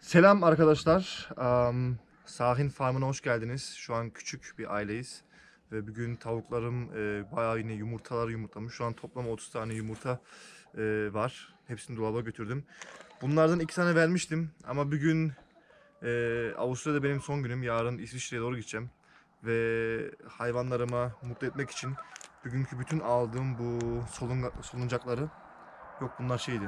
Selam arkadaşlar. Sahin Farm'ına hoş geldiniz. Şu an küçük bir aileyiz. Ve bugün tavuklarım bayağı yine yumurtalar yumurtlamış. Şu an toplam 30 tane yumurta var. Hepsini dolaba götürdüm. Bunlardan 2 tane vermiştim. Ama bugün Avusturya'da benim son günüm. Yarın İsviçre'ye doğru gideceğim. Ve hayvanlarıma mutlu etmek için bugünkü bütün aldığım bu soluncakları, yok bunlar şeydi.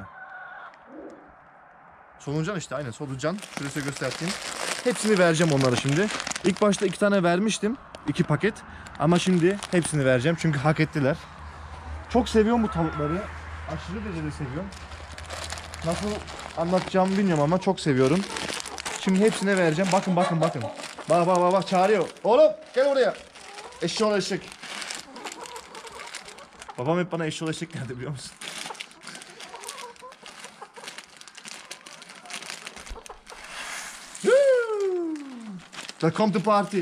Solucan işte, aynen solucan. Şöyle size göstereyim. Hepsini vereceğim onlara şimdi. İlk başta 2 tane vermiştim. 2 paket. Ama şimdi hepsini vereceğim çünkü hak ettiler. Çok seviyorum bu tavukları. Aşırı derecede seviyorum. Nasıl anlatacağımı bilmiyorum ama çok seviyorum. Şimdi hepsine vereceğim. Bakın. Bak çağırıyor. Oğlum gel oraya. Eşşoğlu eşek. Babam hep bana eşşoğlu eşek derdi, biliyor musun? Welcome to party.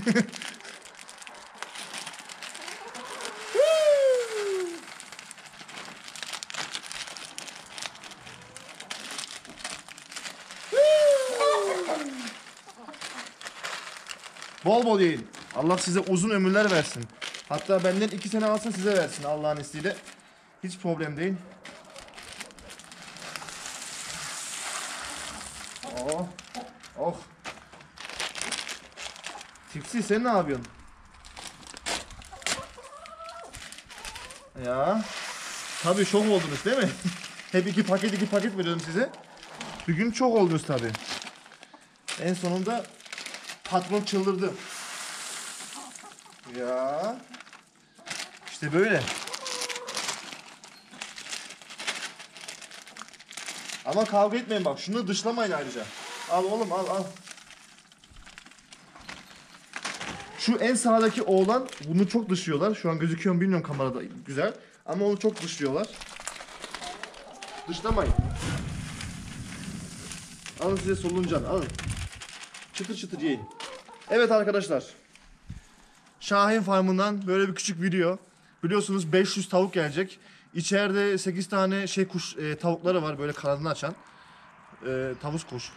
Bol bol yiyin. Allah size uzun ömürler versin. Hatta benden 2 sene alsın size versin Allah'ın izniyle. Hiç problem değil. Oh. Oh. Tipsi, sen ne yapıyorsun? Ya. Tabii şok oldunuz değil mi? Hep 2 paket veriyorum size. Bugün çok oldunuz tabii. En sonunda patron çıldırdı. Ya. İşte böyle. Ama kavga etmeyin bak. Şunu dışlamayın ayrıca. Al oğlum al. Şu en sağdaki oğlan, bunu çok dışlıyorlar. Şu an gözüküyor mu bilmiyorum kamerada, güzel. Ama onu çok dışlıyorlar. Dışlamayın. Alın size soluncan, alın. Çıtır çıtır yiyin. Evet arkadaşlar. Şahin Farm'ından böyle bir küçük video. Biliyorsunuz 500 tavuk gelecek. İçeride 8 tane tavukları var böyle kanadını açan. Tavus kuş.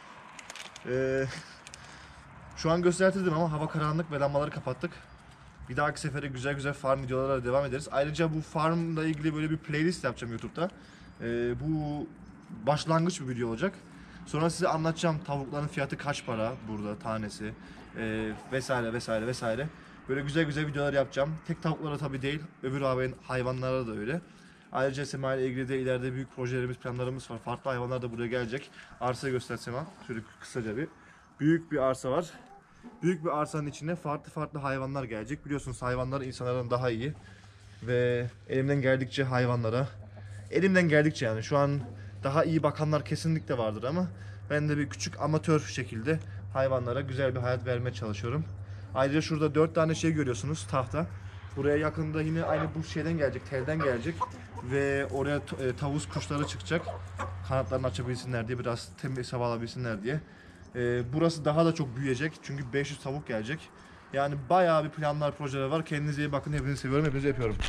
Şu an gösterdim ama hava karanlık ve lambaları kapattık. Bir dahaki sefere güzel farm videolarına devam ederiz. Ayrıca bu farmla ilgili böyle bir playlist yapacağım YouTube'da. Bu başlangıç bir video olacak. Sonra size anlatacağım tavukların fiyatı kaç para burada tanesi, vesaire. Böyle güzel videolar yapacağım. Tek tavuklara tabii değil, öbür hayvanlara da öyle. Ayrıca Sema ile ilgili de ileride büyük projelerimiz, planlarımız var. Farklı hayvanlar da buraya gelecek. Arsayı göster Sema. Şöyle kısaca bir. Büyük bir arsa var. Büyük bir arsanın içine farklı hayvanlar gelecek. Biliyorsunuz hayvanlar insanlardan daha iyi. Ve elimden geldikçe yani şu an daha iyi bakanlar kesinlikle vardır ama ben de bir küçük amatör şekilde hayvanlara güzel bir hayat vermeye çalışıyorum. Ayrıca şurada 4 tane şey görüyorsunuz, tahta. Buraya yakında yine aynı bu şeyden gelecek, telden gelecek ve oraya tavus kuşları çıkacak. Kanatlarını açabilsinler diye, biraz temiz hava alabilsinler diye. Burası daha da çok büyüyecek çünkü 500 tavuk gelecek. Yani bayağı bir planlar, projeler var. Kendinize iyi bakın. Hepinizi seviyorum. Hepinizi öpüyorum.